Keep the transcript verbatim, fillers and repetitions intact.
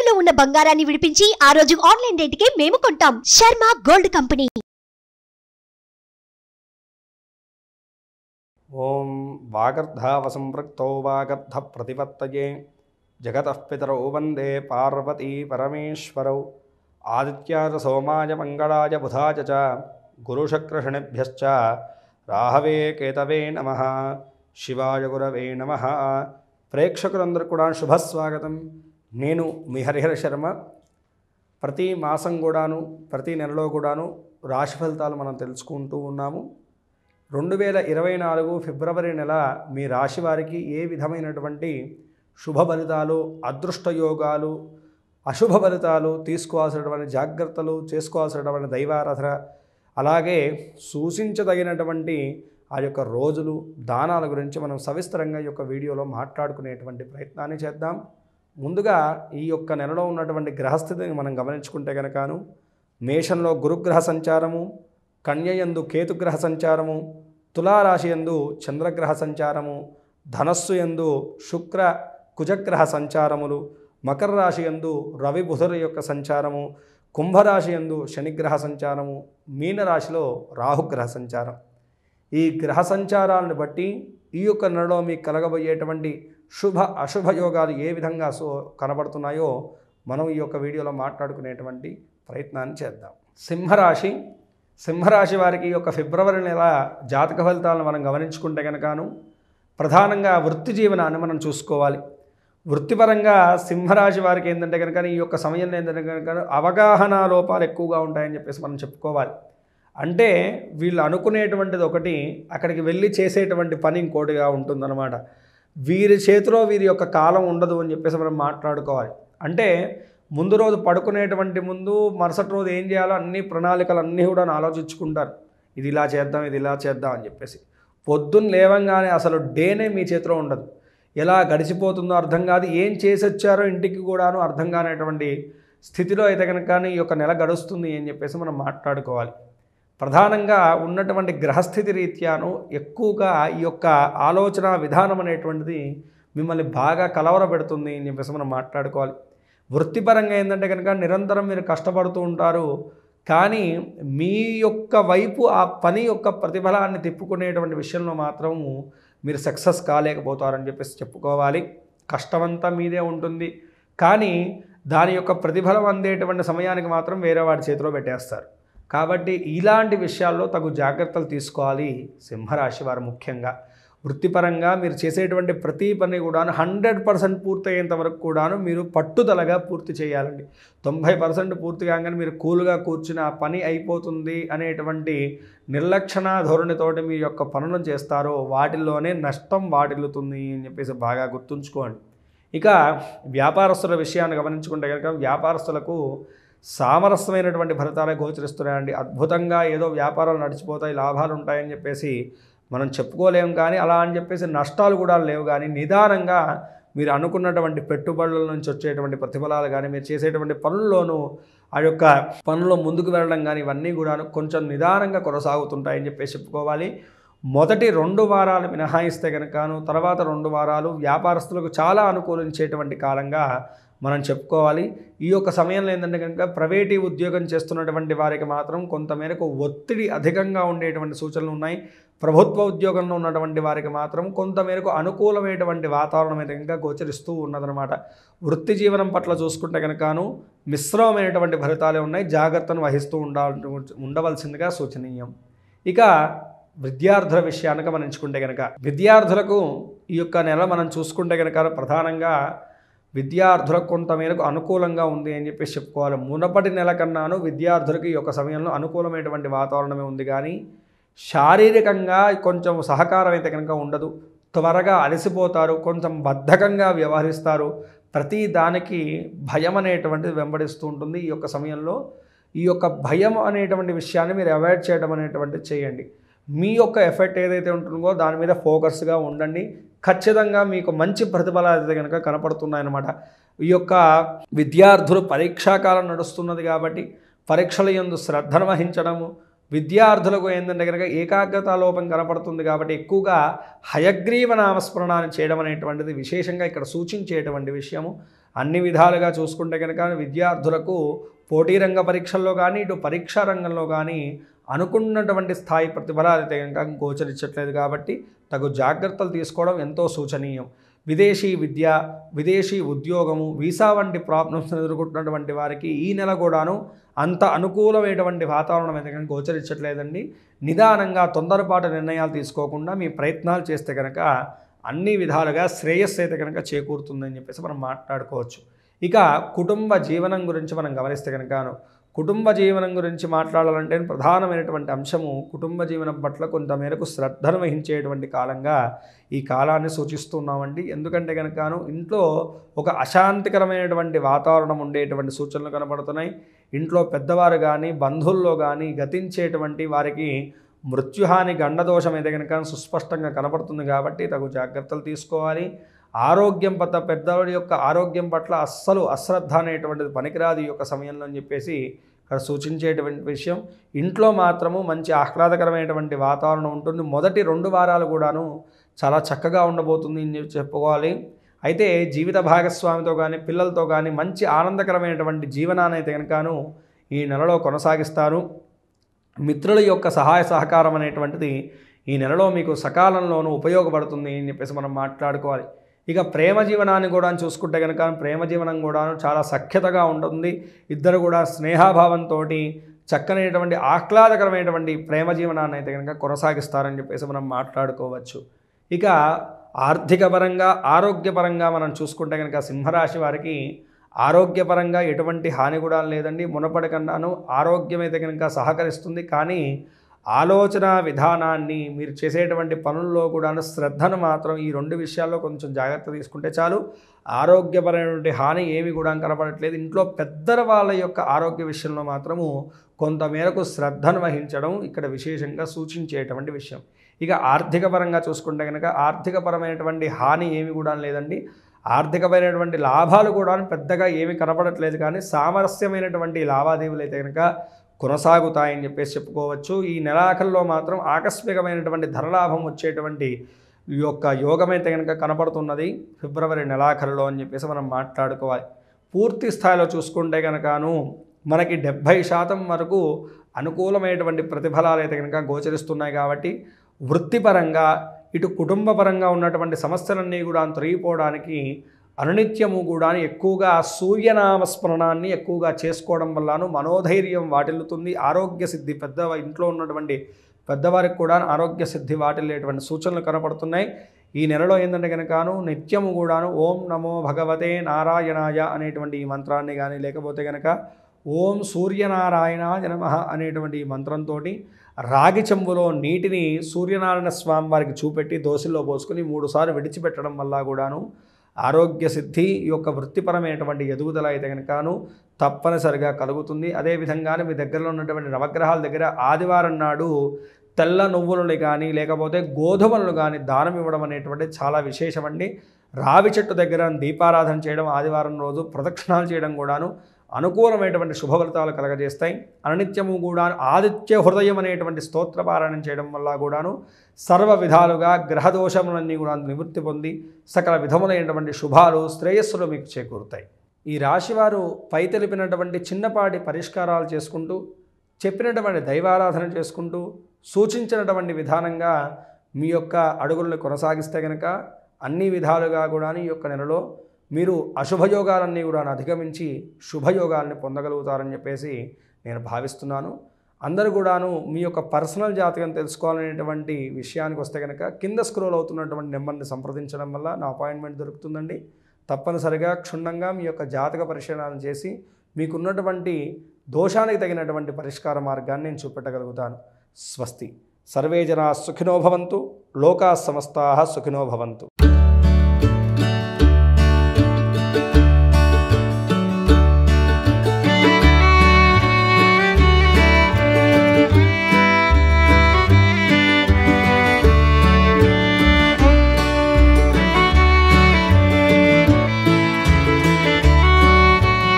తాకట్టులో ఉన్న బంగారాన్ని విడిపించి ఆ రోజు ఆన్లైన్ రేటుకే మేము కొంటాం. Sharma gold company. ఓం వాగర్ధావ సంపృక్తో వాగర్ధ ప్రతిపత్తయే జగతః పితరౌ వందే పార్వతీ పరమేశ్వరౌ ఆదిత్యాయ సోమాయ మంగళాయ బుధాయ చ గురుశుక్రశనిభ్యశ్చ రాహవే కేతవే నమః. శివాయ గురవే నమః. ప్రేక్షకులందరూ కూడా శుభస్వాగతం. నేను మీ హరిహర శర్మ. ప్రతి మాసం కూడాను ప్రతి నెలలో కూడాను రాశి ఫలితాలు మనం తెలుసుకుంటూ ఉన్నాము. రెండు వేల ఇరవై నాలుగు ఫిబ్రవరి నెల మీ రాశి వారికి ఏ విధమైనటువంటి శుభ ఫలితాలు, అదృష్ట యోగాలు, అశుభ ఫలితాలు, తీసుకోవాల్సినటువంటి జాగ్రత్తలు, చేసుకోవాల్సినటువంటి దైవారాధన, అలాగే సూచించదగినటువంటి ఆ యొక్క రోజులు, దానాల గురించి మనం సవిస్తరంగా ఈ యొక్క వీడియోలో మాట్లాడుకునేటువంటి ప్రయత్నాన్ని చేద్దాం. ముందుగా ఈ యొక్క నెలలో ఉన్నటువంటి గ్రహస్థితిని మనం గమనించుకుంటే కనుకను మేషంలో గురుగ్రహ సంచారము, కన్యయందు కేతుగ్రహ సంచారము, తులారాశి యందు చంద్రగ్రహ సంచారము, ధనస్సు యందు శుక్ర కుజగ్రహ సంచారములు, మకర రాశి యందు రవి బుధుల యొక్క సంచారము, కుంభరాశి యందు శనిగ్రహ సంచారము, మీనరాశిలో రాహుగ్రహ సంచారం. ఈ గ్రహ సంచారాలను బట్టి ఈ యొక్క నెలలో మీకు కలగబోయేటువంటి శుభ అశుభ యోగాలు ఏ విధంగా సో కనబడుతున్నాయో మనం ఈ యొక్క వీడియోలో మాట్లాడుకునేటువంటి ప్రయత్నాన్ని చేద్దాం. సింహరాశి సింహరాశి వారికి ఈ యొక్క ఫిబ్రవరి నెల జాతక ఫలితాలను మనం గమనించుకుంటే కనుకను ప్రధానంగా వృత్తి జీవనాన్ని మనం చూసుకోవాలి. వృత్తిపరంగా సింహరాశి వారికి ఏంటంటే కనుక ఈ యొక్క సమయంలో ఏంటంటే కనుక అవగాహన లోపాలు ఎక్కువగా ఉంటాయని చెప్పేసి మనం చెప్పుకోవాలి. అంటే వీళ్ళు అనుకునేటువంటిది ఒకటి, అక్కడికి వెళ్ళి చేసేటువంటి పని ఇంకోటిగా ఉంటుందన్నమాట. వీరి చేతిలో వీరి యొక్క కాలం ఉండదు అని చెప్పేసి మనం మాట్లాడుకోవాలి. అంటే ముందు రోజు పడుకునేటువంటి ముందు మరుసటి రోజు ఏం చేయాలో అన్ని ప్రణాళికలు అన్నీ కూడా ఆలోచించుకుంటారు. ఇది ఇలా చేద్దాం, ఇది ఇలా చేద్దాం అని చెప్పేసి. పొద్దున్న లేవంగానే అసలు డేనే మీ చేతిలో ఉండదు. ఎలా గడిచిపోతుందో అర్థం కాదు, ఏం చేసి వచ్చారో ఇంటికి కూడాను అర్థం కానటువంటి స్థితిలో అయితే కనుక ఈ యొక్క నెల గడుస్తుంది అని చెప్పేసి మనం మాట్లాడుకోవాలి. ప్రధానంగా ఉన్నటువంటి గ్రహస్థితి రీత్యాను ఎక్కువగా ఈ యొక్క ఆలోచన విధానం అనేటువంటిది మిమ్మల్ని బాగా కలవరపెడుతుంది అని చెప్పేసి మనం మాట్లాడుకోవాలి. వృత్తిపరంగా ఏంటంటే కనుక నిరంతరం మీరు కష్టపడుతూ ఉంటారు, కానీ మీ యొక్క వైపు ఆ పని యొక్క ప్రతిఫలాన్ని తిప్పుకునేటువంటి విషయంలో మాత్రము మీరు సక్సెస్ కాలేకపోతారని చెప్పేసి చెప్పుకోవాలి. కష్టమంతా మీదే ఉంటుంది, కానీ దాని యొక్క ప్రతిఫలం అందేటువంటి సమయానికి మాత్రం వేరే వాడి చేతిలో పెట్టేస్తారు. కాబట్టి ఇలాంటి విషయాల్లో తగు జాగ్రత్తలు తీసుకోవాలి సింహరాశి వారు. ముఖ్యంగా వృత్తిపరంగా మీరు చేసేటువంటి ప్రతి పని కూడాను హండ్రెడ్ పర్సెంట్ పూర్తయ్యేంత వరకు కూడాను మీరు పట్టుదలగా పూర్తి చేయాలండి. తొంభై పర్సెంట్ పూర్తి కాగానే మీరు కూల్గా కూర్చుని ఆ పని అయిపోతుంది అనేటువంటి నిర్లక్షణ ధోరణితోటి మీ యొక్క పనులను చేస్తారో వాటిల్లోనే నష్టం వాటిల్లుతుంది అని చెప్పేసి బాగా గుర్తుంచుకోండి. ఇక వ్యాపారస్తుల విషయాన్ని గమనించుకుంటే కనుక వ్యాపారస్తులకు సామరస్యమైనటువంటి ఫలితాలే గోచరిస్తున్నాయండి. అద్భుతంగా ఏదో వ్యాపారాలు నడిచిపోతాయి, లాభాలు ఉంటాయని చెప్పేసి మనం చెప్పుకోలేము, కానీ అలా అని చెప్పేసి నష్టాలు కూడా లేవు. కానీ నిదానంగా మీరు అనుకున్నటువంటి పెట్టుబడుల నుంచి వచ్చేటువంటి ప్రతిఫలాలు కానీ మీరు చేసేటువంటి పనుల్లోనూ ఆ యొక్క పనుల్లో ముందుకు వెళ్ళడం కానీ ఇవన్నీ కూడా కొంచెం నిదానంగా కొనసాగుతుంటాయని చెప్పేసి చెప్పుకోవాలి. మొదటి రెండు వారాలు మినహాయిస్తే కనుకను తర్వాత రెండు వారాలు వ్యాపారస్తులకు చాలా అనుకూలించేటువంటి కాలంగా మనం చెప్పుకోవాలి. ఈ యొక్క సమయంలో ఏంటంటే కనుక ప్రైవేటీ ఉద్యోగం చేస్తున్నటువంటి వారికి మాత్రం కొంతమేరకు ఒత్తిడి అధికంగా ఉండేటువంటి సూచనలు ఉన్నాయి. ప్రభుత్వ ఉద్యోగంలో ఉన్నటువంటి వారికి మాత్రం కొంతమేరకు అనుకూలమైనటువంటి వాతావరణం అయితే కనుక గోచరిస్తూ ఉన్నదనమాట. వృత్తి జీవనం పట్ల చూసుకుంటే కనుకను మిశ్రమమైనటువంటి ఫలితాలే ఉన్నాయి. జాగ్రత్తను వహిస్తూ ఉండాల ఉండవలసిందిగా సూచనీయం. ఇక విద్యార్థుల విషయాన్ని గమనించుకుంటే కనుక విద్యార్థులకు ఈ యొక్క నెల మనం చూసుకుంటే కనుక ప్రధానంగా విద్యార్థులకు కొంతమేరకు అనుకూలంగా ఉంది అని చెప్పేసి చెప్పుకోవాలి. మునపటి నెల కన్నాను విద్యార్థులకు ఈ యొక్క సమయంలో అనుకూలమైనటువంటి వాతావరణమే ఉంది, కానీ శారీరకంగా కొంచెం సహకారం అయితే కనుక ఉండదు. త్వరగా అలసిపోతారు, కొంచెం బద్ధకంగా వ్యవహరిస్తారు. ప్రతి దానికి భయం అనేటువంటిది వెంబడిస్తూ ఉంటుంది. ఈ యొక్క సమయంలో ఈ యొక్క భయం అనేటువంటి విషయాన్ని మీరు అవాయిడ్ చేయడం అనేటువంటిది చేయండి. మీ యొక్క ఎఫెక్ట్ ఏదైతే ఉంటుందో దాని మీద ఫోకస్గా ఉండండి. ఖచ్చితంగా మీకు మంచి ప్రతిఫలాలు అయితే కనుక కనపడుతున్నాయన్నమాట. ఈ యొక్క విద్యార్థులు పరీక్షాకాలం నడుస్తున్నది కాబట్టి పరీక్షల యందు శ్రద్ధను వహించడము, విద్యార్థులకు ఏంటంటే కనుక ఏకాగ్రత లోపం కనపడుతుంది కాబట్టి ఎక్కువగా హయగ్రీవ నామస్మరణాన్ని చేయడం అనేటువంటిది విశేషంగా ఇక్కడ సూచించేటువంటి విషయము. అన్ని విధాలుగా చూసుకుంటే కనుక విద్యార్థులకు పోటీ రంగ పరీక్షల్లో కానీ ఇటు పరీక్షా రంగంలో కానీ అనుకున్నటువంటి స్థాయి ప్రతిఫలాలు అయితే కనుక గోచరించట్లేదు కాబట్టి తగు జాగ్రత్తలు తీసుకోవడం ఎంతో సూచనీయం. విదేశీ విద్య, విదేశీ ఉద్యోగము, వీసా వంటి ప్రాబ్లమ్స్ ఎదుర్కొంటున్నటువంటి వారికి ఈ నెల కూడాను అంత అనుకూలమైనటువంటి వాతావరణం అయితే కనుక గోచరించట్లేదండి. నిదానంగా తొందరపాటు నిర్ణయాలు తీసుకోకుండా మీ ప్రయత్నాలు చేస్తే కనుక అన్ని విధాలుగా శ్రేయస్సు అయితే కనుక చేకూరుతుందని చెప్పేసి మనం మాట్లాడుకోవచ్చు. ఇక కుటుంబ జీవనం గురించి మనం గమనిస్తే కనుకను కుటుంబ జీవనం గురించి మాట్లాడాలంటే ప్రధానమైనటువంటి అంశము కుటుంబ జీవనం పట్ల కొంతమేరకు శ్రద్ధను వహించేటువంటి కాలంగా ఈ కాలాన్ని సూచిస్తున్నామండి. ఎందుకంటే కనుకను ఇంట్లో ఒక అశాంతికరమైనటువంటి వాతావరణం ఉండేటువంటి సూచనలు కనబడుతున్నాయి. ఇంట్లో పెద్దవారు కానీ బంధువుల్లో కానీ గతించేటువంటి వారికి మృత్యుహాని గండదోషం అయితే కనుక సుస్పష్టంగా కనబడుతుంది కాబట్టి తగు జాగ్రత్తలు తీసుకోవాలి. ఆరోగ్యం పట్ల పెద్దవాడి యొక్క ఆరోగ్యం పట్ల అస్సలు అశ్రద్ధ అనేటువంటిది పనికిరాదు ఈ యొక్క సమయంలో అని చెప్పేసి ఇక్కడ సూచించేటువంటి విషయం. ఇంట్లో మాత్రము మంచి ఆహ్లాదకరమైనటువంటి వాతావరణం ఉంటుంది. మొదటి రెండు వారాలు కూడాను చాలా చక్కగా ఉండబోతుంది అని చెప్పుకోవాలి. అయితే జీవిత భాగస్వామితో కానీ పిల్లలతో కానీ మంచి ఆనందకరమైనటువంటి జీవనాన్ని అయితే కనుకను ఈ నెలలో కొనసాగిస్తారు. మిత్రుల యొక్క సహాయ సహకారం అనేటువంటిది ఈ నెలలో మీకు సకాలంలోనూ ఉపయోగపడుతుంది అని చెప్పేసి మనం మాట్లాడుకోవాలి. ఇక ప్రేమ జీవనాన్ని కూడా చూసుకుంటే కనుక ప్రేమ జీవనం కూడా చాలా సఖ్యతగా ఉంటుంది. ఇద్దరు కూడా స్నేహాభావంతో చక్కనైనటువంటి ఆహ్లాదకరమైనటువంటి ప్రేమ జీవనాన్ని అయితే కనుక కొనసాగిస్తారని చెప్పేసి మనం మాట్లాడుకోవచ్చు. ఇక ఆర్థికపరంగా ఆరోగ్యపరంగా మనం చూసుకుంటే కనుక సింహరాశి వారికి ఆరోగ్యపరంగా ఎటువంటి హాని కూడా లేదండి. మునపటి కన్నాను ఆరోగ్యం అయితే కనుక సహకరిస్తుంది. కానీ ఆలోచన విధానాన్ని మీరు చేసేటువంటి పనుల్లో కూడా శ్రద్ధను మాత్రం ఈ రెండు విషయాల్లో కొంచెం జాగ్రత్త తీసుకుంటే చాలు. ఆరోగ్యపరమైనటువంటి హాని ఏమి కూడా కనపడట్లేదు. ఇంట్లో పెద్దల వాళ్ళ యొక్క ఆరోగ్య విషయంలో మాత్రము కొంతమేరకు శ్రద్ధను వహించడం ఇక్కడ విశేషంగా సూచించేటువంటి విషయం. ఇక ఆర్థికపరంగా చూసుకుంటే కనుక ఆర్థికపరమైనటువంటి హాని ఏమి కూడా లేదండి. ఆర్థికమైనటువంటి లాభాలు కూడా పెద్దగా ఏమి కనపడట్లేదు. కానీ సామరస్యమైనటువంటి లావాదేవీలు అయితే కనుక కొనసాగుతాయని చెప్పేసి చెప్పుకోవచ్చు. ఈ నెలాఖరులో మాత్రం ఆకస్మికమైనటువంటి ధనలాభం వచ్చేటువంటి ఈ యొక్క యోగం అయితే కనుక కనపడుతున్నది ఫిబ్రవరి నెలాఖరులో అని చెప్పేసి మనం మాట్లాడుకోవాలి. పూర్తి స్థాయిలో చూసుకుంటే కనుకను మనకి డెబ్భై శాతం వరకు అనుకూలమైనటువంటి ప్రతిఫలాలు అయితే కనుక గోచరిస్తున్నాయి. కాబట్టి వృత్తిపరంగా ఇటు కుటుంబపరంగా ఉన్నటువంటి సమస్యలన్నీ కూడా తొలగిపోవడానికి అనునిత్యము కూడా ఎక్కువగా సూర్యనామస్మరణాన్ని ఎక్కువగా చేసుకోవడం వల్లను మనోధైర్యం వాటిల్లుతుంది. ఆరోగ్య సిద్ధి పెద్ద ఇంట్లో ఉన్నటువంటి పెద్దవారికి కూడా ఆరోగ్య సిద్ధి వాటిల్లేటువంటి సూచనలు కనపడుతున్నాయి. ఈ నెలలో ఏంటంటే కనుకను నిత్యము కూడాను ఓం నమో భగవతే నారాయణాయ అనేటువంటి ఈ మంత్రాన్ని కానీ లేకపోతే కనుక ఓం సూర్యనారాయణాయ నమః అనేటువంటి ఈ మంత్రంతో రాగి చెంబులో నీటిని సూర్యనారాయణ స్వామి వారికి చూపెట్టి దోశల్లో పోసుకొని మూడుసార్లు విడిచిపెట్టడం వల్ల కూడాను ఆరోగ్య సిద్ధి ఈ యొక్క వృత్తిపరమైనటువంటి ఎదుగుదల అయితే కనుకను తప్పనిసరిగా కలుగుతుంది. అదేవిధంగానే మీ దగ్గరలో ఉన్నటువంటి నవగ్రహాల దగ్గర ఆదివారం నాడు తెల్ల నువ్వులని కానీ లేకపోతే గోధుమలను కానీ దానం ఇవ్వడం అనేటువంటి చాలా విశేషమండి. రావి చెట్టు దగ్గర దీపారాధన చేయడం, ఆదివారం రోజు ప్రదక్షిణాలు చేయడం కూడాను అనుకూలమైనటువంటి శుభఫలితాలు కలగజేస్తాయి. అనిత్యము కూడా ఆదిత్య హృదయం అనేటువంటి స్తోత్రపారాయణం చేయడం వల్ల కూడాను సర్వ విధాలుగా గ్రహదోషములన్నీ కూడా నివృత్తి పొంది సకల విధములైనటువంటి శుభాలు శ్రేయస్సులు మీకు చేకూరుతాయి. ఈ రాశివారు పై తెలిపినటువంటి చిన్నపాటి పరిష్కారాలు చేసుకుంటూ చెప్పినటువంటి దైవారాధన చేసుకుంటూ సూచించినటువంటి విధానంగా మీ యొక్క అడుగులను కొనసాగిస్తే కనుక అన్ని విధాలుగా కూడా ఈ యొక్క నెలలో మీరు అశుభయోగాలన్నీ కూడా అధిగమించి శుభయోగాల్ని పొందగలుగుతారని చెప్పేసి నేను భావిస్తున్నాను. అందరూ కూడాను మీ యొక్క పర్సనల్ జాతకం తెలుసుకోవాలనేటువంటి విషయానికి వస్తే కనుక కింద స్క్రోల్ అవుతున్నటువంటి నెంబర్ని సంప్రదించడం వల్ల నా అపాయింట్మెంట్ దొరుకుతుందండి. తప్పనిసరిగా క్షుణ్ణంగా మీ యొక్క జాతక పరిశీలన చేసి మీకున్నటువంటి దోషానికి తగినటువంటి పరిష్కార మార్గాన్ని నేను చూపెట్టగలుగుతాను. స్వస్తి. సర్వే జనా సుఖినో భవంతు. లోకా సమస్తాః సుఖినో భవంతు.